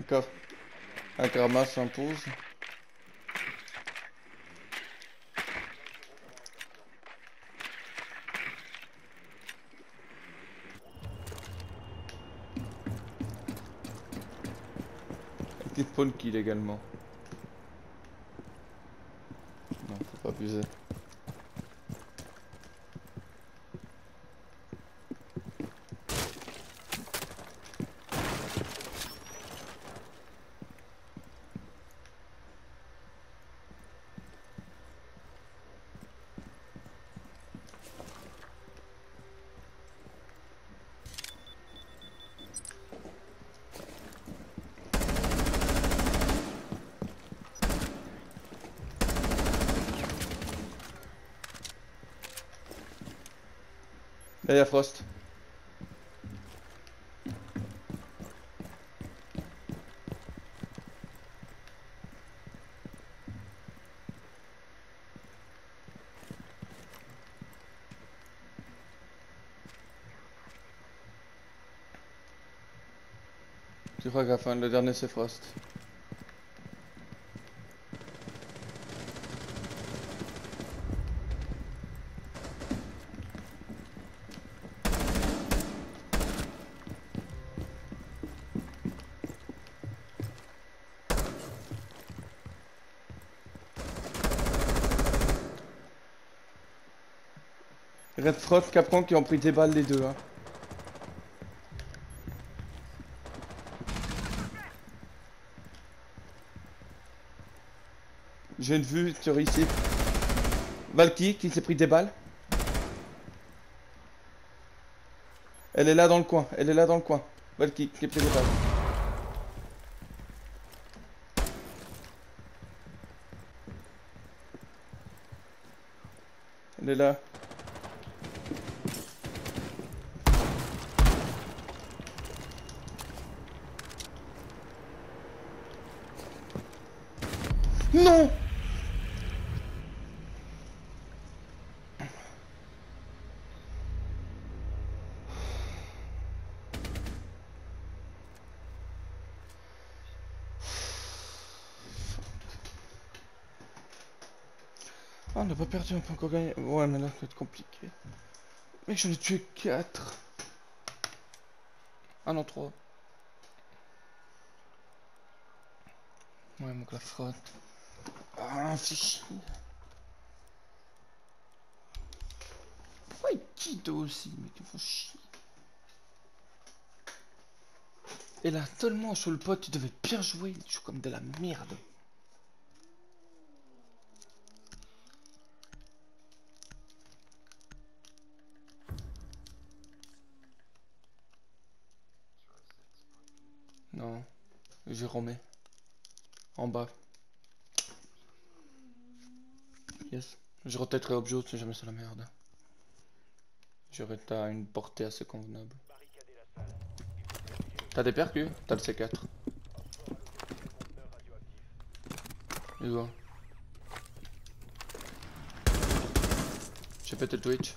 D'accord. Un karma s'impose. Un petit spawn kill également. Non, faut pas abuser. Là, il y a Frost. Je crois qu'à la fin, le dernier c'est Frost. Red Frost, Capcom qui ont pris des balles les deux. Hein. J'ai une vue sur ici. Valky qui s'est pris des balles. Elle est là dans le coin. Elle est là dans le coin. Valky qui a pris des balles. Elle est là. Non! Ah, on n'a pas perdu, on peut encore gagner. Ouais, mais là, ça va être compliqué. Mec, j'en ai tué 4. Ah non, 3. Ouais, mon la frotte. Ah, c'est chier. Pourquoi il quitte aussi, mais tu fais chier. Et là, tellement sur le pote, tu devais bien jouer. Il joue comme de la merde. Non, j'ai remets. En bas. Yes. Je retêterai objet si jamais c'est la merde. J'aurais une portée assez convenable. T'as des percus? T'as le C4. Hugo. J'ai pété le Twitch.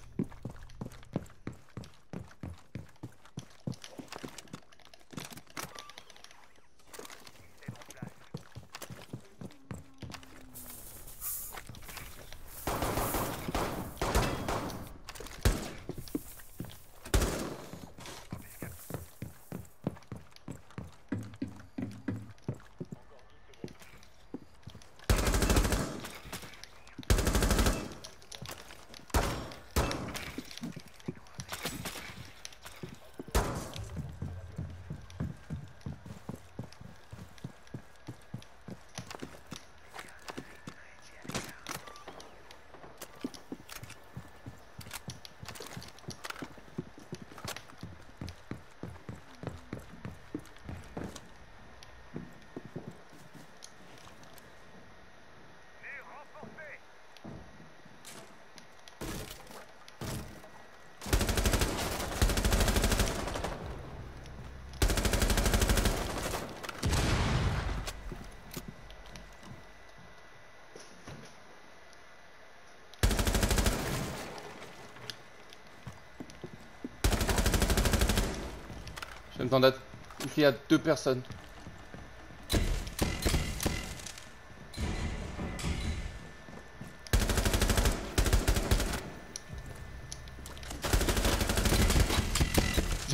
Je me tente d'être. Il y a 2 personnes.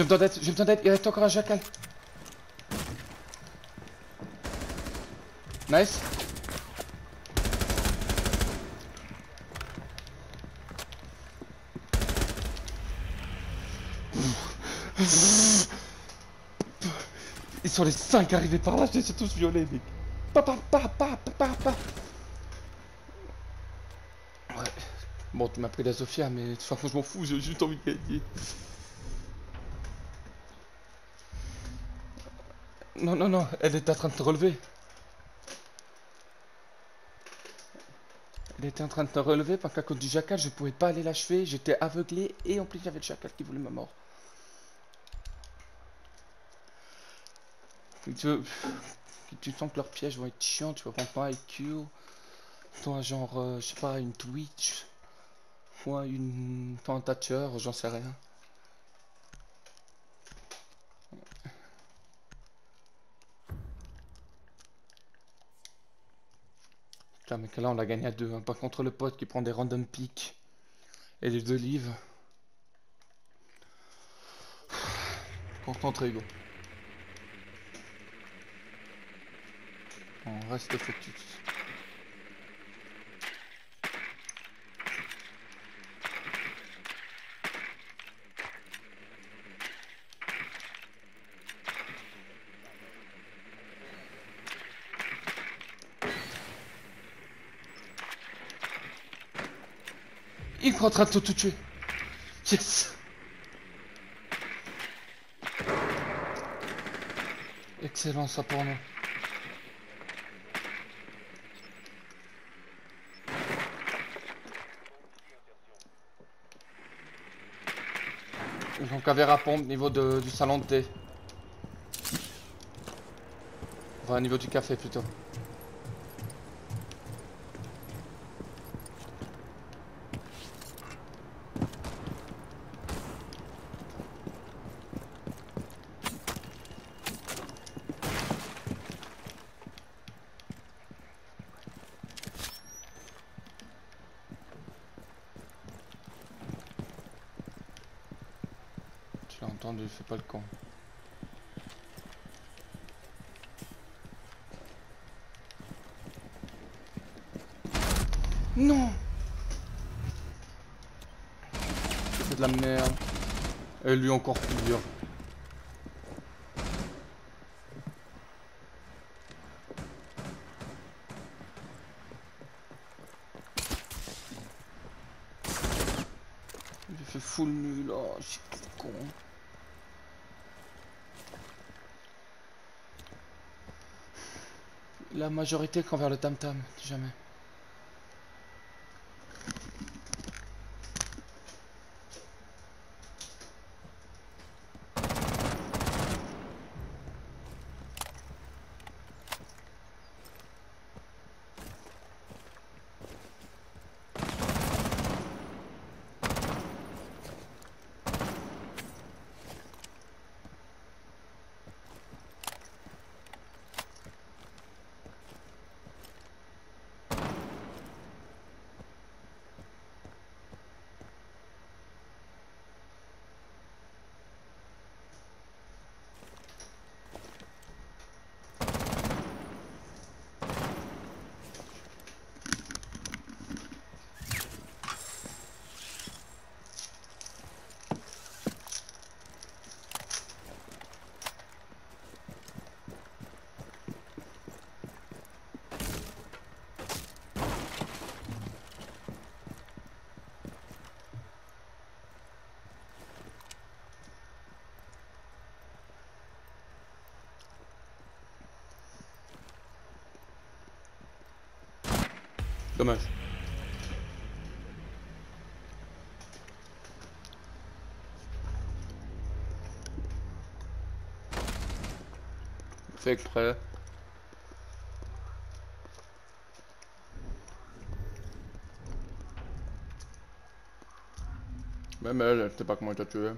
j'ai besoin d'aide, il reste encore un jackal. Nice. Ils sont les 5 arrivés par là, je les ai tous violés, mec. Pa. Ouais. Bon, tu m'as pris la Sofia, mais de toute façon, je m'en fous, j'ai juste envie de gagner. Non, non, non, elle était en train de te relever. Elle était en train de te relever parce qu'à cause du jackal, je pouvais pas aller l'achever, j'étais aveuglé et en plus, j'avais le jackal qui voulait ma mort. Tu, tu sens que leurs pièges vont être chiants, tu vas prendre ton IQ, toi genre, je sais pas, une Twitch, ou toi un Thatcher, j'en sais rien. Putain, mais que là on l'a gagné à deux, hein, pas contre le pote qui prend des random picks et les olives. Concentré, go. On reste focus. Il est en train de tout tuer. Yes. Excellent ça pour nous. Donc Avera pompe niveau du salon de thé. Enfin niveau du café plutôt. Tu l'as entendu, fais pas le con. Non. C'est de la merde. Et lui encore plus dur. J'ai fait full nul, oh, je suis con. La majorité qu'envers le tam-tam, jamais. Dommage. Fait exprès. Même elle sait pas comment elle t'a tué.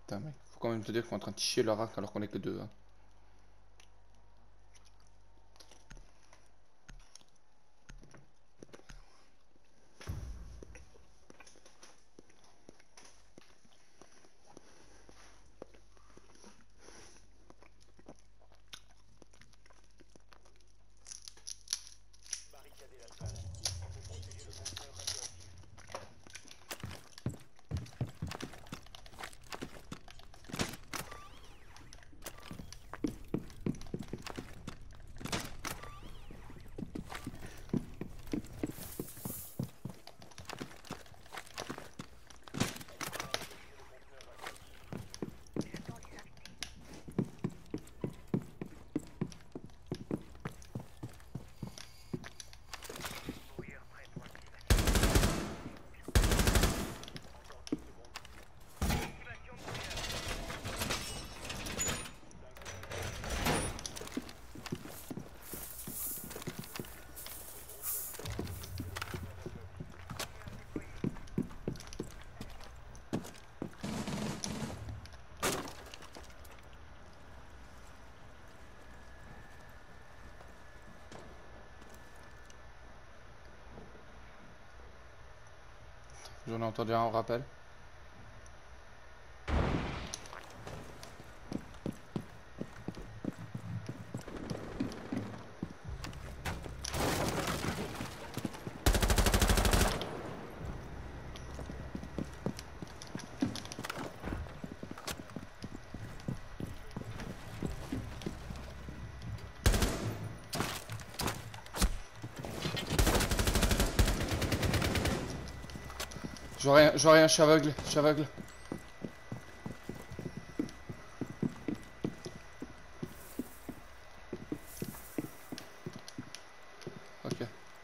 Putain, mec. Faut quand même te dire qu'on est en train de chier le rack alors qu'on est que deux. Hein. J'en ai entendu un rappel. Je vois rien, je suis aveugle, je suis aveugle. Ok.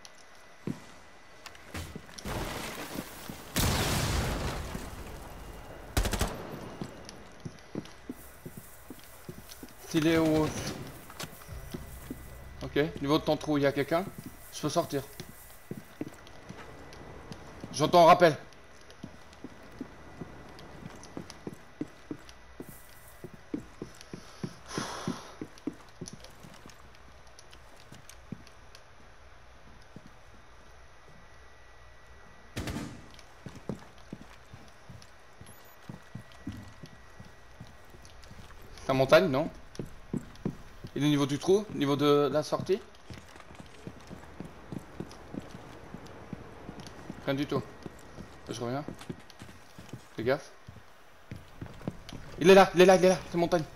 Il est où? Ok, niveau de ton trou, il y a quelqu'un? Je peux sortir. J'entends un rappel. La montagne, non? Il est au niveau du trou? Au niveau de la sortie? Rien du tout. Je reviens. Fais gaffe. Il est là, il est là, il est là. C'est montagne.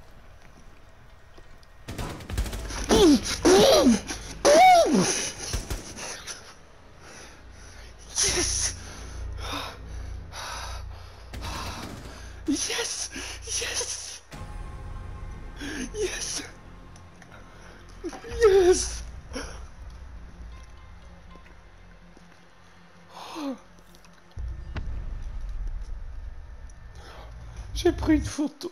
Yes! Yes! Yes! Yes! Yes! J'ai pris une photo.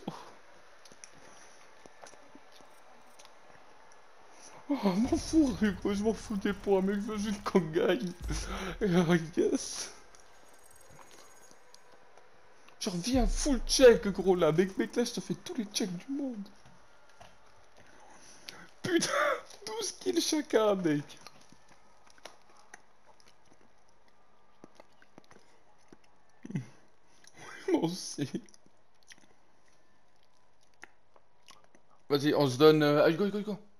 Oh, m'en fous, Rico, je m'en fous des points, mec, je veux juste qu'on gagne. Yes. Je reviens full check, gros, là. Mec, là, je te fais tous les checks du monde. Putain, 12 kills chacun, mec. Moi aussi. Vas-y, on se donne... Allez, go, go, go.